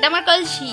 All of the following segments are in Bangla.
এটা আমার কলসি।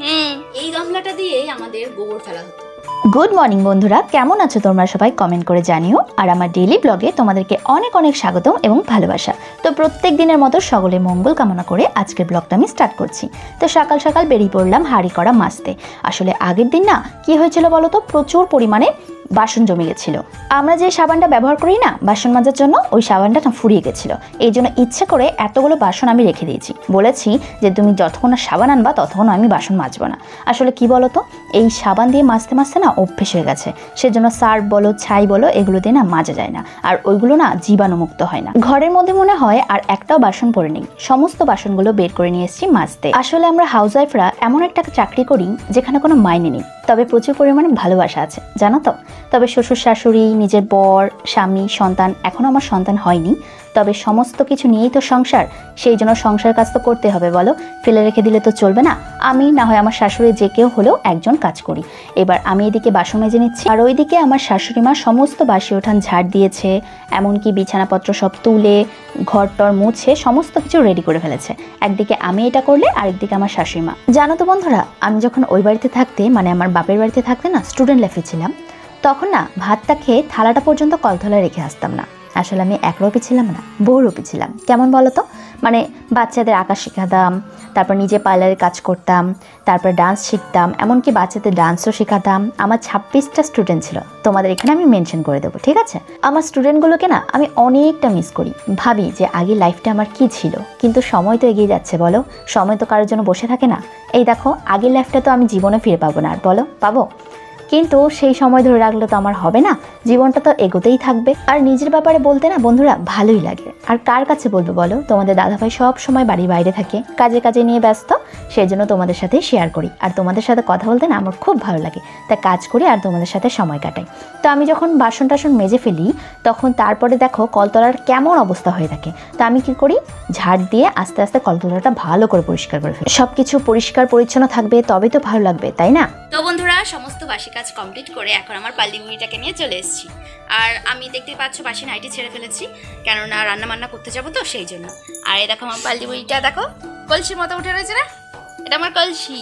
এই গামলাটা দিয়েই আমাদের গোবর ফেলা হতো। গুড মর্নিং বন্ধুরা, কেমন আছো তোমরা সবাই? কমেন্ট করে জানিও। আর আমার ডেইলি ব্লগে তোমাদেরকে অনেক অনেক স্বাগতম এবং ভালোবাসা। তো প্রত্যেক দিনের মতো সকলে মঙ্গল কামনা করে আজকের ব্লগটা আমি স্টার্ট করছি। তো সকাল সকাল বেরিয়ে পড়লাম হাঁড়ি করা মাজতে। আসলে আগের দিন না কি হয়েছিল বলো তো, প্রচুর পরিমাণে বাসন জমে গেছিলো। আমরা যে সাবানটা ব্যবহার করি না বাসন মাজার জন্য, ওই সাবানটা না ফুরিয়ে গেছিলো। এই জন্য ইচ্ছে করে এতগুলো বাসন আমি রেখে দিয়েছি। বলেছি যে তুমি যতক্ষণ না সাবান আনবা ততক্ষণ আমি বাসন মাজবো না। আসলে কি বলো তো, এই সাবান দিয়ে মাজতে মাজতে না অভ্যেস হয়ে গেছে। সেজন্য সার্ফ বলো ছাই বলো এগুলো দিয়ে না মাজা যায় না, আর ওইগুলো না জীবাণুমুক্ত হয় না। ঘরের মধ্যে মনে হয় আর একটাও বাসন পড়ে নেই। সমস্ত বাসনগুলো বের করে নিয়ে এসেছি মাজতে। আসলে আমরা হাউসওয়াইফরা এমন একটা চাকরি করি যেখানে কোনো মাইনে নেই, তবে প্রচুর পরিমাণে ভালোবাসা আছে, জানো তো। তবে শ্বশুর শাশুড়ি, নিজের বর, স্বামী, সন্তান, এখনও আমার সন্তান হয়নি, তবে সমস্ত কিছু নিয়েই তো সংসার। সেই জন্য সংসার কাজ তো করতে হবে বলো, ফেলে রেখে দিলে তো চলবে না। আমি না হয় আমার শাশুড়ি যে কেউ হলেও একজন কাজ করি। এবার আমি এদিকে বাসন মেজে নিচ্ছি, আর ওইদিকে আমার শাশুড়ি মা সমস্ত বাসি ওঠান ঝাড় দিয়েছে, এমনকি বিছানাপত্র সব তুলে ঘর টর মুছে সমস্ত কিছু রেডি করে ফেলেছে। একদিকে আমি এটা করলে আরেকদিকে আমার শাশুড়ি মা। জানো তো বন্ধুরা, আমি যখন ওই বাড়িতে থাকতে মানে আমার বাপের বাড়িতে থাকতে না স্টুডেন্ট লাইফে ছিলাম, তখন না ভাতটা খেয়ে থালাটা পর্যন্ত কলতলায় রেখে আসতাম না। আসলে আমি একরূপী ছিলাম না, বহুরূপী ছিলাম। কেমন বলো তো, মানে বাচ্চাদের আঁকা শেখাতাম, তারপর নিজে পার্লারে কাজ করতাম, তারপর ডান্স শিখতাম, এমনকি বাচ্চাদের ডান্সও শেখাতাম। আমার 26টা স্টুডেন্ট ছিল, তোমাদের এখানে আমি মেনশন করে দেবো, ঠিক আছে? আমার স্টুডেন্টগুলোকে না আমি অনেকটা মিস করি। ভাবি যে আগে লাইফটা আমার কি ছিল, কিন্তু সময় তো এগিয়ে যাচ্ছে বলো, সময় তো কারোর জন্য বসে থাকে না। এই দেখো, আগের লাইফটা তো আমি জীবনে ফিরে পাবো না, আর বলো পাবো? কিন্তু সেই সময় ধরে রাখলে তো আমার হবে না, জীবনটা তো এগোতেই থাকবে। আর নিজের ব্যাপারে বলতে না বন্ধুরা ভালোই লাগে। আর কার কাছে বলবো বলো, তোমাদের দাদাভাই সব সময় বাড়ির বাইরে থাকে, কাজে কাজে নিয়ে ব্যস্ত, সেই জন্য তোমাদের সাথে শেয়ার করি। আর তোমাদের সাথে কথা বলতে না আমার খুব ভালো লাগে, তাই কাজ করি আর তোমাদের সাথে সময় কাটাই। তো আমি যখন বাসন টাসন মেজে ফেলি তখন তারপরে দেখো কলতলার কেমন অবস্থা হয়ে থাকে। তো আমি কি করি, ঝাড় দিয়ে আস্তে আস্তে কলতলাটা ভালো করে পরিষ্কার করে ফেলি। সব কিছু পরিষ্কার পরিচ্ছন্ন থাকবে তবেই তো ভালো লাগবে, তাই না? তো বন্ধুরা, সমস্ত বাসি কাজ কমপ্লিট করে এখন আমার পাল্লি মুড়িটাকে নিয়ে চলে এসেছি। আর আমি দেখতেই পাচ্ছ বাসি নাইটি ছেড়ে ফেলেছি, কেননা রান্না বান্না করতে যাবো তো সেই জন্য। আর এই দেখো আমার পাল্লি মুড়িটা, দেখো কলসির মতো উঠে রয়েছে না, এটা আমার কলসি।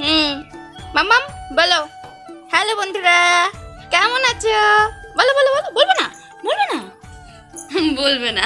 মাম্মাম বলো হ্যালো বন্ধুরা, কেমন আছো? বলো বলো বলো, বলবে না বলবে না বলবে না।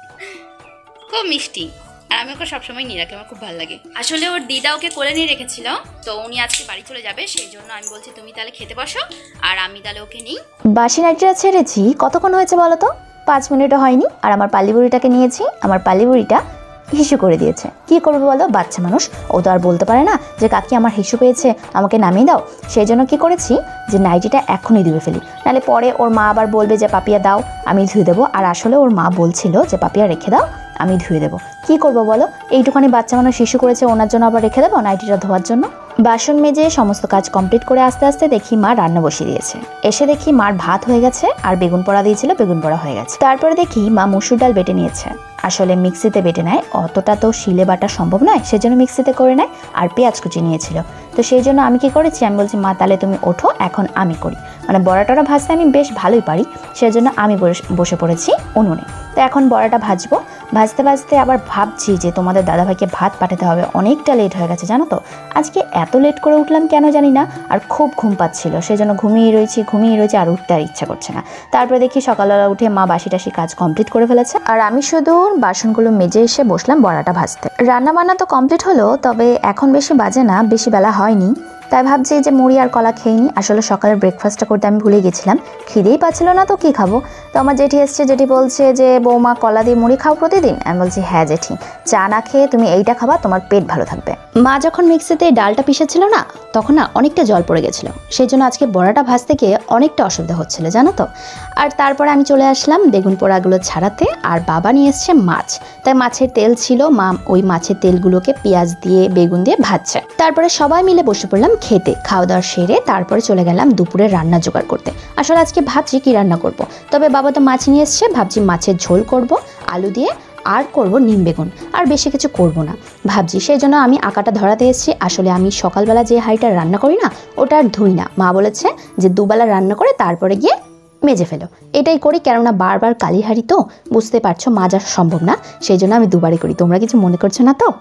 খুব মিষ্টি, আর আমি ওকে সবসময় নিয়ে রাখি, আমার খুব ভালো লাগে। আসলে ওর দিদা ওকে কোলে নিয়ে রেখেছিল, তো উনি আজকে বাড়ি চলে যাবে, সেই জন্য আমি বলছি তুমি তাহলে খেতে বসো আর আমি তাহলে ওকে নিই। বাসি নাইটিটা ছেড়েছি, কতক্ষণ হয়েছে বলো তো? 5 মিনিটও হয়নি। আর আমার পাল্লি বুড়িটাকে নিয়েছি, আমার পাল্লি বুড়িটা হিসু করে দিয়েছে। কি করবে বলো, বাচ্চা মানুষ, ও তো আর বলতে পারে না যে কাকি আমার হিসু পেয়েছে আমাকে নামিয়ে দাও। সেই জন্য কি করেছি যে নাইটিটা এখনই ধুয়ে ফেলি, নাহলে পরে ওর মা আবার বলবে যে পাপিয়া দাও আমি ধুয়ে দেবো। আর আসলে ওর মা বলছিল যে পাপিয়া রেখে দাও আমি ধুয়ে দেবো। কি করবো বলো, এইটুখানি বাচ্চা মানুষ শিশু করেছে, ওনার জন্য আবার রেখে দেবো নাইটিটা ধোয়ার জন্য? বাসন মেজে সমস্ত কাজ কমপ্লিট করে আস্তে আস্তে দেখি মা রান্না বসিয়ে দিয়েছে। এসে দেখি মার ভাত হয়ে গেছে, আর বেগুন পোড়া দিয়েছিল, বেগুন পোড়া হয়ে গেছে। তারপরে দেখি মা মসুর ডাল বেটে নিয়েছে। আসলে মিক্সিতে বেটে নেয়, অতটা তো শিলে বাটা সম্ভব নয়, সেজন্য মিক্সিতে করে নেয়। আর পেঁয়াজ কুচি নিয়েছিল, তো সেই জন্য আমি কি করেছি, আমি বলছি মা তাহলে তুমি ওঠো, এখন আমি করি। মানে বড়াটা ভাজতে আমি বেশ ভালোই পারি, সেজন্য আমি বসে পড়েছি উনুনে। তো এখন বড়াটা ভাজবো। ভাজতে ভাজতে আবার ভাবছি যে তোমাদের দাদাভাইকে ভাত পাঠাতে হবে, অনেকটা লেট হয়ে গেছে জানো তো। আজকে এত লেট করে উঠলাম কেন জানি না, আর খুব ঘুম পাচ্ছিল, সেই জন্য ঘুমিয়ে রয়েছি আর উঠতে আর ইচ্ছা করছে না। তারপরে দেখি সকালবেলা উঠে মা বাসি টাসি কাজ কমপ্লিট করে ফেলেছে, আর আমি শুধু বাসনগুলো মেজে এসে বসলাম বড়াটা ভাজতে। রান্না বান্না তো কমপ্লিট হলো, তবে এখন বেশি বাজে না, বেশি বেলা হয়নি, তাই ভাবছি যে মুড়ি আর কলা খেয়ে নিই। আসলে সকালের ব্রেকফাস্টটা করতে আমি ভুলে গেছিলাম, খিদেই পাচ্ছিল না, তো কী খাবো। তো আমার জেঠি এসছে, জেঠি বলছে যে বৌমা কলা দিয়ে মুড়ি খাও প্রতিদিন? আমি বলছি হ্যাঁ জেঠি, চা না খেয়ে তুমি এইটা খাবা, তোমার পেট ভালো থাকবে। মা যখন মিক্সিতে ডালটা পিষেছিল না, তখন না অনেকটা জল পড়ে গেছিলো, সেই জন্য আজকে বড়াটা ভাজতে গিয়ে অনেকটা অসুবিধা হচ্ছিল জানো তো। আর তারপরে আমি চলে আসলাম বেগুন পোড়াগুলো ছাড়াতে, আর বাবা নিয়ে এসছে মাছ, তাই মাছের তেল ছিল, মা ওই মাছের তেলগুলোকে পেঁয়াজ দিয়ে বেগুন দিয়ে ভাজছে। তারপরে সবাই মিলে বসে পড়লাম খেতে। খাওয়া দাওয়া সেরে তারপরে চলে গেলাম দুপুরে রান্না জোগাড় করতে। আসলে আজকে ভাবছি কি রান্না করব, তবে বাবা তো মাছ নিয়ে এসছে, ভাবছি মাছের ঝোল করব আলু দিয়ে, আর করব নিম বেগুন, আর বেশি কিছু করব না ভাবছি। সেই জন্য আমি আঁকাটা ধরাতে এসেছি। আসলে আমি সকালবেলা যে হাঁড়িটা রান্না করি না, ওটা আর ধুই না। মা বলেছে যে দুবেলা রান্না করে তারপরে গিয়ে মেজে ফেলো, এটাই করি, কেননা বারবার কালি হাঁড়ি তো বুঝতে পারছো মাজা সম্ভব না, সেই জন্য আমি দুবারই করি। তোমরা কিছু মনে করছো না তো?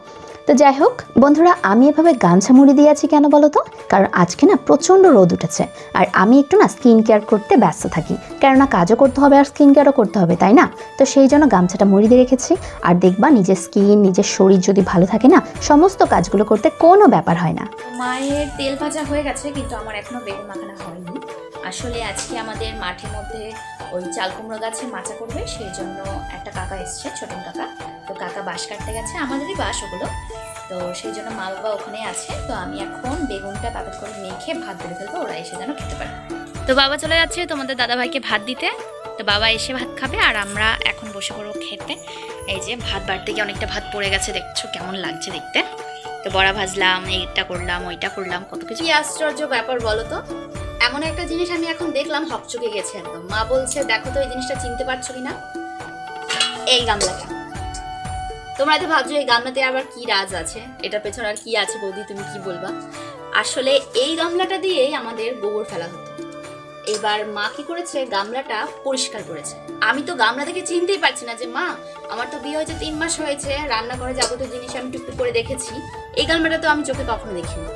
তো যাই হোক বন্ধুরা, আমি এভাবে গামছা মুড়ি দিয়ে আছি কেন বলো তো? কারণ আজকে না প্রচণ্ড রোদ উঠেছে, আর আমি একটু না স্কিন কেয়ার করতে ব্যস্ত থাকি, কেননা কাজও করতে হবে আর স্কিন কেয়ারও করতে হবে, তাই না? তো সেই জন্য গামছাটা মুড়ি দিয়ে রেখেছি। আর দেখবা নিজের স্কিন, নিজের শরীর যদি ভালো থাকে না, সমস্ত কাজগুলো করতে কোনো ব্যাপার হয় না। মায়ের তেল ভাজা হয়ে গেছে, কিন্তু আমার এখনো বেগুন মাখানো হয়নি। আসলে আজকে আমাদের মাঠের মধ্যে ওই চাল কুমড়ো গাছে মাচা করবে, সেই জন্য একটা কাকা এসছে, ছোটন কাকা। তো কাকা বাঁশ কাটতে গেছে, আমাদেরই বাঁশ ওগুলো। তো সেই জন্য মা বাবা ওখানে আছে। তো আমি এখন বেগুনটা তাড়াতাড়ি করে মেখে ভাত বেড়ে ফেলবো, ওরা এসে যেন খেতে পারে। তো বাবা চলে যাচ্ছে তোমাদের দাদাভাইকে ভাত দিতে। তো বাবা এসে ভাত খাবে আর আমরা এখন বসে পড়বো খেতে। এই যে ভাত বাড়তে গিয়ে অনেকটা ভাত পড়ে গেছে, দেখছো কেমন লাগছে দেখতে। তো বড়া ভাজলাম, এইটা করলাম, ওইটা করলাম, কত কিছু। কি আশ্চর্য ব্যাপার বলো তো, এমন একটা জিনিস আমি এখন দেখলাম, হকচকে গেছে একদম। মা বলছে দেখো তো এই জিনিসটা চিনতে পারছো কিনা, এই গামলাটা। তোমরা তো ভাবছো এই গামলাতে আবার কি রাজ আছে, এটার পেছনে আর কি আছে বৌদি, তুমি কি বলবা? আসলে এই গামলাটা দিয়েই আমাদের গোবর ফেলা হতো। এবার মা কি করেছে, গামলাটা পরিষ্কার করেছে। আমি তো গামলা থেকে চিনতেই পারছি না যে মা, আমার তো বিয়ে হয়েছে 3 মাস হয়েছে, রান্না করে যাবতীয় জিনিস আমি টুকটুক করে দেখেছি, এই গামলাটা তো আমি চোখে কখনো দেখিনি।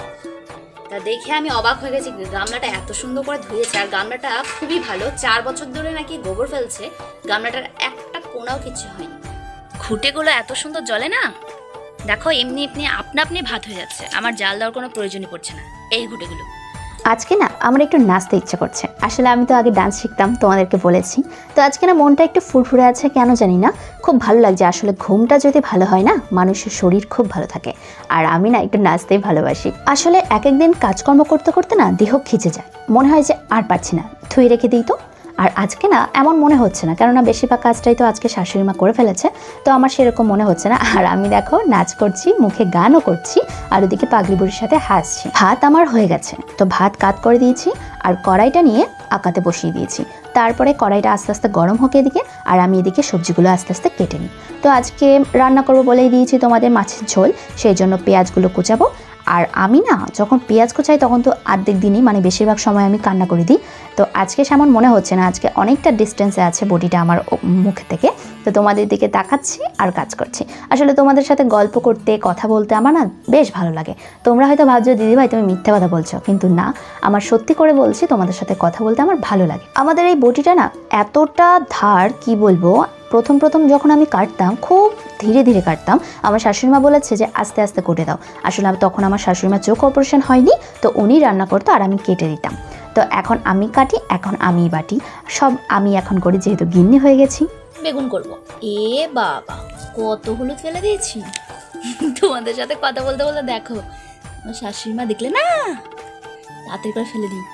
তা দেখে আমি অবাক হয়ে গেছি, গামলাটা এত সুন্দর করে ধুয়েছে। আর গামলাটা খুবই ভালো, 4 বছর ধরে নাকি গোবর ফেলছে, গামলাটার একটা কোনাও কিছু হয়নি। খুঁটেগুলো এত সুন্দর জ্বলে না, দেখো এমনি এমনি আপনা আপনি ভাত হয়ে যাচ্ছে, আমার জাল দেওয়ার কোনো প্রয়োজনই পড়ছে না এই খুঁটেগুলো। আজকে না আমার একটু নাচতে ইচ্ছা করছে। আসলে আমি তো আগে ডান্স শিখতাম, তোমাদেরকে বলেছি। তো আজকে না মনটা একটু ফুরফুরে আছে, কেন জানি না, খুব ভালো লাগছে। আসলে ঘুমটা যদি ভালো হয় না, মানুষের শরীর খুব ভালো থাকে। আর আমি না একটু নাচতেই ভালোবাসি। আসলে এক একদিন কাজকর্ম করতে করতে না দেহ খিচে যায়, মনে হয় যে আর পারছি না, থুয়ে রেখে দিই তো। আর আজকে না এমন মনে হচ্ছে না, কেননা বেশিরভাগ কাজটাই তো আজকে শাশুড়ি মা করে ফেলেছে, তো আমার সেরকম মনে হচ্ছে না। আর আমি দেখো নাচ করছি, মুখে গানও করছি, আর ওদিকে পাগলি বুড়ির সাথে হাসছি। ভাত আমার হয়ে গেছে, তো ভাত কাত করে দিয়েছি আর কড়াইটা নিয়ে আকাতে বসিয়ে দিয়েছি। তারপরে কড়াইটা আস্তে আস্তে গরম হোক এদিকে, আর আমি এদিকে সবজিগুলো আস্তে আস্তে কেটে নিই। তো আজকে রান্না করবো বলেই দিয়েছি তোমাদের মাছের ঝোল, সেই জন্য পেঁয়াজগুলো কুচাবো। আর আমি না যখন পেঁয়াজ কুচাই তখন তো অর্ধেক দিনই, মানে বেশিরভাগ সময় আমি কান্না করে দিই। তো আজকে সেমন মনে হচ্ছে না, আজকে অনেকটা ডিস্টেন্সে আছে বডিটা আমার মুখ থেকে। তো তোমাদের দিকে তাকাচ্ছি আর কাজ করছি। আসলে তোমাদের সাথে গল্প করতে, কথা বলতে আমার না বেশ ভালো লাগে। তোমরা হয়তো ভাবছো দিদিভাই তুমি মিথ্যা কথা বলছো, কিন্তু না, আমার সত্যি করে বলছি, তোমাদের সাথে কথা বলতে আমার ভালো লাগে। আমাদের এই বডিটা না এতটা ধার, কি বলবো, প্রথম প্রথম যখন আমি কাটতাম খুব ধীরে ধীরে কাটতাম। আমার শাশুড়িমা বলেছে যে আস্তে আস্তে কেটে দাও। আসলে তখন আমার শাশুড়িমা চোখ অপারেশন হয়নি, তো উনি রান্না করতো আর আমি কেটে দিতাম। তো এখন আমি কাটি, এখন আমি বাটি, সব আমি এখন করি, যেহেতু গিন্নি হয়ে গেছি। বেগুন করব, এ বাবা কত হলুদ ফেলে দিয়েছি। তোমাদের সাথে কথা বলতে বলতে দেখো আমার শাশুড়ি মা দেখলে না, তাড়াতাড়ি করে ফেলে দিই।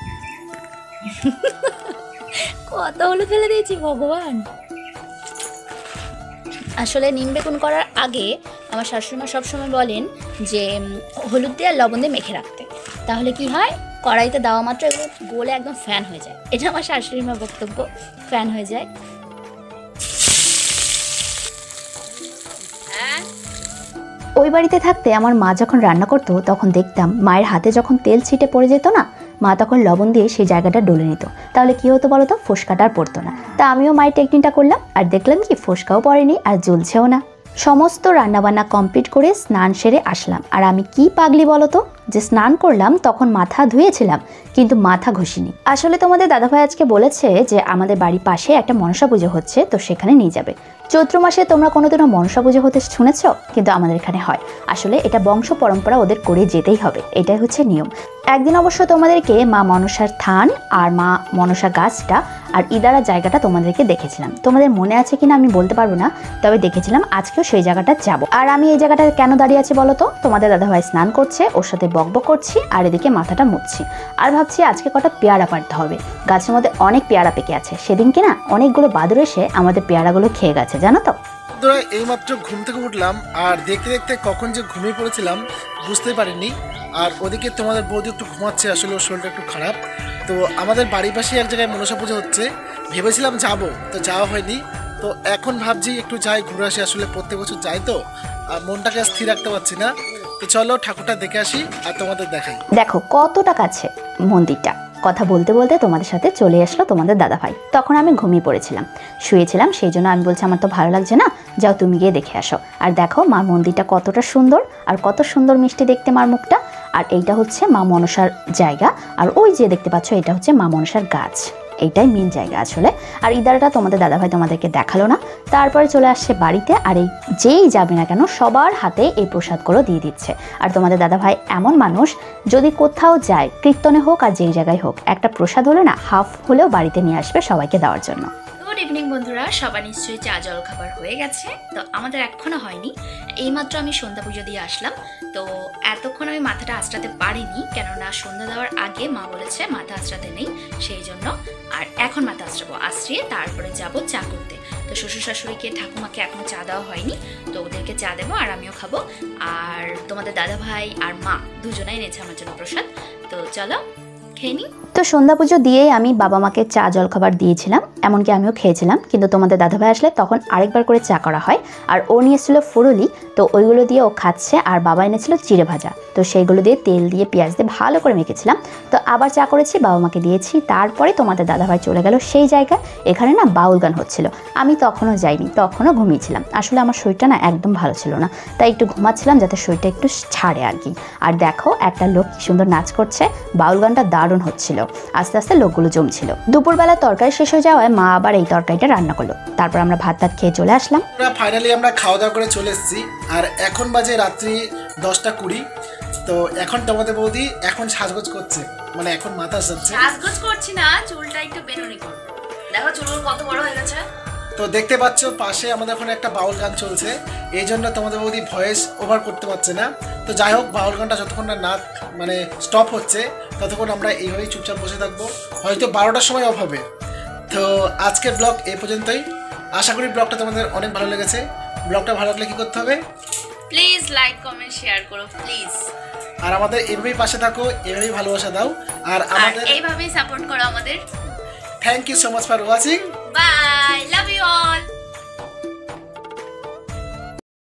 কত হলুদ ফেলে দিয়েছি ভগবান। আসলে নিম বেগুন করার আগে আমার শাশুড়িমা সবসময় বলেন যে হলুদ দিয়ে আর লবণ দিয়ে মেখে রাখতে, তাহলে কি হয়, কড়াইতে দেওয়া মাত্র এগুলো গলে একদম ফ্যান হয়ে যায়। এটা আমার শাশুড়িমার বক্তব্য, ফ্যান হয়ে যায়। ওই বাড়িতে থাকতে আমার মা যখন রান্না করতো তখন দেখতাম মায়ের হাতে যখন তেল ছিটে পড়ে যেত না, মা তখন লবণ দিয়ে সেই জায়গাটা ডলে নিত। তাহলে কি হতো বলো তো, ফোসকাটা আর পড়তো না। তা আমিও মায়ের টেকনিকটা করলাম, আর দেখলাম কি ফোসকাও পড়েনি আর জ্বলছেও না। সমস্ত রান্নাবান্না কমপ্লিট করে স্নান সেরে আসলাম। আর আমি কি পাগলি বলো তো, যে স্নান করলাম তখন মাথা ধুয়েছিলাম কিন্তু মাথা ঘষিনি। আসলে তোমাদের দাদাভাই আজকে বলেছে যে আমাদের বাড়ির পাশে একটা মনসা পুজো হচ্ছে, তো সেখানে নিয়ে যাবে। চৈত্র মাসে তোমরা কোনোদিনও মনসা পুজো হতে শুনেছ? কিন্তু আমাদের এখানে হয়। আসলে এটা বংশ পরম্পরা, ওদের করে যেতেই হবে, এটাই হচ্ছে নিয়ম। একদিন অবশ্য তোমাদেরকে মা মনসার থান আর মা মনসা গাছটা আর ইদারা জায়গাটা তোমাদেরকে দেখেছিলাম। তোমাদের মনে আছে কিনা আমি বলতে পারবো না, তবে দেখেছিলাম। আজকেও সেই জায়গাটা যাব। আর আমি এই জায়গাটা কেন দাঁড়িয়ে আছি বলো তো, তোমাদের দাদাভাই স্নান করছে, ওর সাথে বকবক করছি, আর এদিকে মাথাটা মুছছি। আর ভাবছি আজকে কটা পেয়ারা পাড়তে হবে, গাছের মধ্যে অনেক পেয়ারা পেকে আছে। সেদিনকে না অনেকগুলো বাদুড় এসে আমাদের পেয়ারাগুলো খেয়ে গেছে, জানো তো। বন্ধুরা এইমাত্র ঘুম থেকে উঠলাম, আর দেখতে দেখতে কখন যে ঘুমিয়ে পড়েছিলাম বুঝতে পারিনি। আর ওদিকে তোমাদের বৌদি একটু ঘুমাচ্ছে, আসলে ওর শরীরটা একটু খারাপ। তো আমাদের বাড়ির পাশে এক জায়গায় মনসা পুজো হচ্ছে, ভেবেছিলাম যাব, তো যাওয়া হয়নি। তো এখন ভাবছি একটু যাই, ঘুরে আসি। আসলে প্রত্যেক বছর যাই তো, মনটাকে স্থির রাখতে পারছি না। তো চলো ঠাকুরটা দেখে আসি আর তোমাদের দেখাই। দেখো কতটা কাছে মন্দিরটা, কথা বলতে বলতে তোমাদের সাথে চলে আসলো তোমাদের দাদাভাই। তখন আমি ঘুমিয়ে পড়েছিলাম, শুয়েছিলাম, সেই জন্য আমি বলছি আমার তো ভালো লাগছে না, যাও তুমি গিয়ে দেখে আসো। আর দেখো মার মন্দিরটা কতটা সুন্দর, আর কত সুন্দর মিষ্টি দেখতে মার মুখটা। আর এইটা হচ্ছে মা মনসার জায়গা, আর ওই যে দেখতে পাচ্ছ এটা হচ্ছে মা মনসার গাছ, এইটাই মেন জায়গা আসলে। আর ইদারাটা তোমাদের দাদাভাই তোমাদেরকে দেখালো না। তারপরে চলে আসছে বাড়িতে, আর এই যেই যাবে না কেন সবার হাতে এই প্রসাদগুলো দিয়ে দিচ্ছে। আর তোমাদের দাদাভাই এমন মানুষ, যদি কোথাও যায় কীর্তনে হোক আর যেই জায়গায় হোক, একটা প্রসাদ হলে না হাফ হলেও বাড়িতে নিয়ে আসবে সবাইকে দেওয়ার জন্য। গুড ইভিনিং বন্ধুরা, সবার নিশ্চয়ই চা জল খাবার হয়ে গেছে। তো আমাদের এখনও হয়নি, এইমাত্র আমি সন্ধ্যা পুজো দিয়ে আসলাম। তো এতক্ষণ আমি মাথাটা আঁচড়াতে পারিনি, কেননা সন্ধ্যা দেওয়ার আগে মা বলেছে মাথা আঁচড়াতে নেই, সেই জন্য। আর এখন মাথা আঁচড়াবো, আঁচড়িয়ে তারপরে যাব চা করতে। তো শ্বশুর শাশুড়িকে ঠাকুমাকে এখনও চা দেওয়া হয়নি, তো ওদেরকে চা দেবো আর আমিও খাবো। আর তোমাদের দাদা ভাই আর মা দুজনেই এনেছে আমার জন্য প্রসাদ। তো চলো খেয়ে নিই। তো সন্ধ্যা পুজো দিয়েই আমি বাবা মাকে চা জল খাবার দিয়েছিলাম, এমনকি আমিও খেয়েছিলাম। কিন্তু তোমাদের দাদাভাই আসলে তখন আরেকবার করে চা করা হয়, আর ও নিয়েছিল ফুরুলি, তো ওইগুলো দিয়ে ও খাচ্ছে। আর বাবা এনেছিল চিড়ে ভাজা, তো সেইগুলো দিয়ে তেল দিয়ে পেঁয়াজ দিয়ে ভালো করে মেখেছিলাম। তো আবার চা করেছি, বাবা মাকে দিয়েছি। তারপরে তোমাদের দাদাভাই চলে গেল সেই জায়গায়, এখানে না বাউল গান হচ্ছিল। আমি তখনও যাইনি, তখনও ঘুমিয়েছিলাম। আসলে আমার শরীরটা না একদম ভালো ছিল না, তাই একটু ঘুমাচ্ছিলাম যাতে শরীরটা একটু ছাড়ে আর কি। আর দেখো একটা লোক কি সুন্দর নাচ করছে, বাউল গানটা দারুণ হচ্ছিল। আস্তে আস্তে লোকগুলো জমছিল। দুপুরবেলা তরকারি শেষ হয়ে যাওয়ায় মা আবার এই তরকারিটা রান্না করলো। তারপর আমরা ভাত খেয়ে চলে আসলাম। ফাইনালি আমরা খাওয়া দাওয়া করে চলে এসেছি, আর এখন বাজে রাত্রি 10টা 20। তো এখন তোমাদের বৌদি এখন সাজগোজ করছে, মানে এখন মাথা সাজছে। সাজগোজ করছি না, চুলটা একটু বেনুনি করব। দেখো চুলগুলো কত বড় হয়ে গেছে। তো দেখতে পাচ্ছ পাশে আমাদের এখন একটা বাউল গান চলছে, এই জন্য তোমাদের বৌদি ভয়েস ওভার করতে পারছে না। তো যাই হোক, বাউল গানটা যতক্ষণ না মানে স্টপ হচ্ছে ততক্ষণ আমরা এইভাবেই চুপচাপ বসে থাকবো, হয়তো 12টার সময় অফ হবে। তো আজকের ব্লগ এই পর্যন্তই। আশা করি ব্লগটা তোমাদের অনেক ভালো লেগেছে। ব্লগটা ভালো লাগলে কী করতে হবে? প্লিজ লাইক কমেন্ট শেয়ার করো প্লিজ। আর আমাদের এইভাবেই পাশে থাকো, এইভাবেই ভালোবাসা দাও, আর আমাদের এইভাবেই সাপোর্ট করো আমাদের। Thank you so much for watching. Bye, love you all.